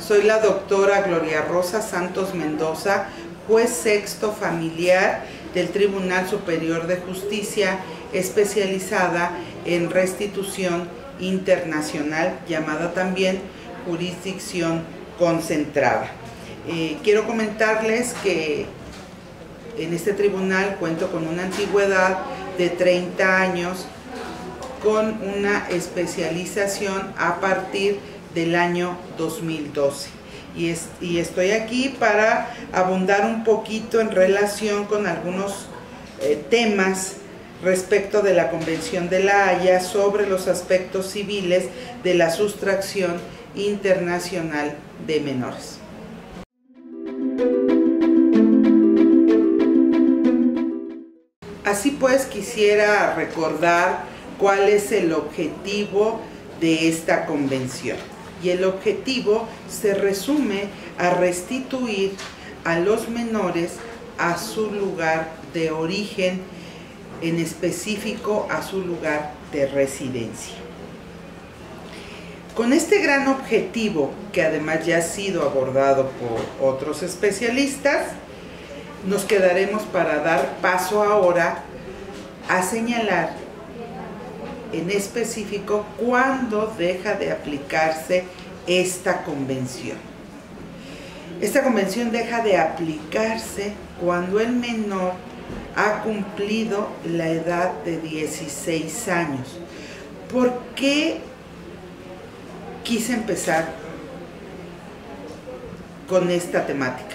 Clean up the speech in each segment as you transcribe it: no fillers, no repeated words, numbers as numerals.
Soy la doctora Gloria Rosa Santos Mendoza, juez sexto familiar del Tribunal Superior de Justicia, especializada en restitución internacional, llamada también jurisdicción concentrada. Quiero comentarles que en este tribunal cuento con una antigüedad de 30 años, con una especialización a partir del año 2012. Y estoy aquí para abundar un poquito en relación con algunos temas respecto de la Convención de La Haya sobre los aspectos civiles de la sustracción internacional de menores. Así pues, quisiera recordar cuál es el objetivo de esta convención. Y el objetivo se resume a restituir a los menores a su lugar de origen, en específico a su lugar de residencia. Con este gran objetivo, que además ya ha sido abordado por otros especialistas, nos quedaremos para dar paso ahora a señalar en específico cuándo deja de aplicarse esta convención. Esta convención deja de aplicarse cuando el menor ha cumplido la edad de 16 años. ¿Por qué quise empezar con esta temática?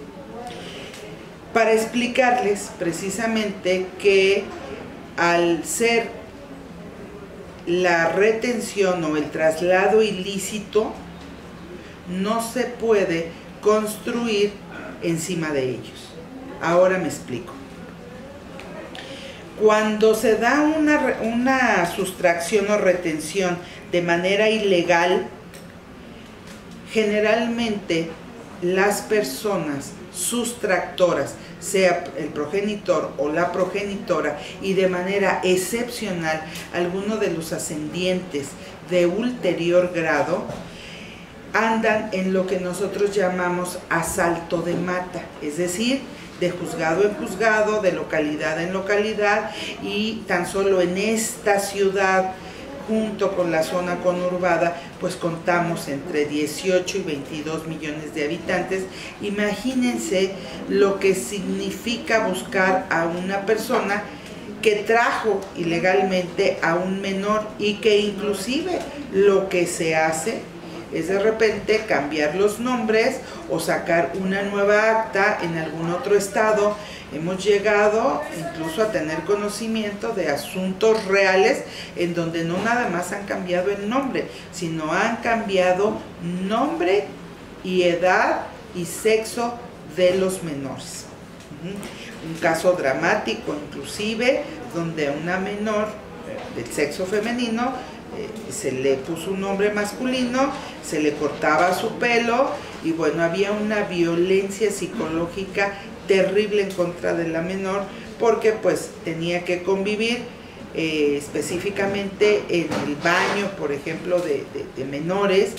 Para explicarles precisamente que al ser la retención o el traslado ilícito, no se puede construir encima de ellos. Ahora me explico. Cuando se da una sustracción o retención de manera ilegal, generalmente las personas sustractoras, sea el progenitor o la progenitora, y de manera excepcional alguno de los ascendientes de ulterior grado, andan en lo que nosotros llamamos asalto de mata, es decir, de juzgado en juzgado, de localidad en localidad, y tan solo en esta ciudad, junto con la zona conurbada, pues contamos entre 18 y 22 millones de habitantes. Imagínense lo que significa buscar a una persona que trajo ilegalmente a un menor, y que inclusive lo que se hace es de repente cambiar los nombres o sacar una nueva acta en algún otro estado. Hemos llegado incluso a tener conocimiento de asuntos reales en donde no nada más han cambiado el nombre, sino han cambiado nombre y edad y sexo de los menores. Un caso dramático inclusive, donde a una menor del sexo femenino se le puso un nombre masculino, se le cortaba su pelo, y bueno, había una violencia psicológica terrible en contra de la menor, porque pues tenía que convivir específicamente en el baño, por ejemplo, de menores,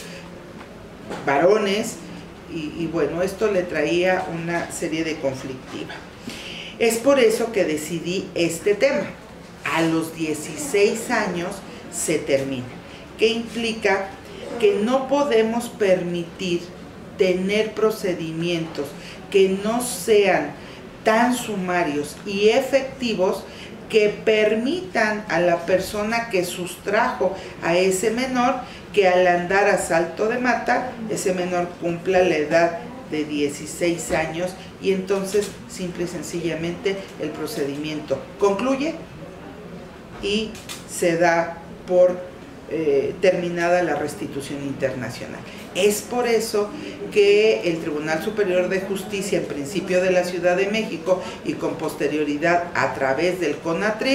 varones, y bueno, esto le traía una serie de conflictiva. Es por eso que decidí este tema. A los 16 años se termina, que implica que no podemos permitir tener procedimientos que no sean tan sumarios y efectivos, que permitan a la persona que sustrajo a ese menor que al andar a salto de mata, ese menor cumpla la edad de 16 años, y entonces simple y sencillamente el procedimiento concluye y se da por terminada la restitución internacional. Es por eso que el Tribunal Superior de Justicia, en principio de la Ciudad de México y con posterioridad a través del CONATRIP,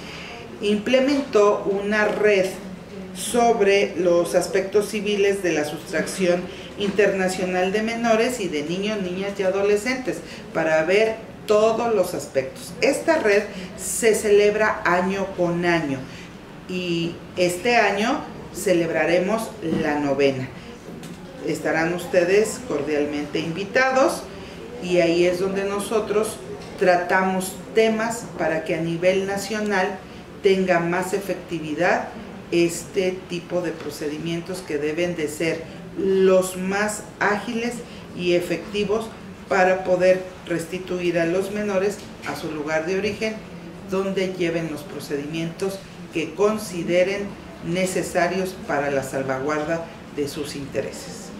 implementó una red sobre los aspectos civiles de la sustracción internacional de menores y de niños, niñas y adolescentes, para ver todos los aspectos. Esta red se celebra año con año, y este año celebraremos la 9ª. estarán ustedes cordialmente invitados, y ahí es donde nosotros tratamos temas para que a nivel nacional tenga más efectividad este tipo de procedimientos, que deben de ser los más ágiles y efectivos para poder restituir a los menores a su lugar de origen, donde lleven los procedimientos que consideren necesarios para la salvaguarda de sus intereses.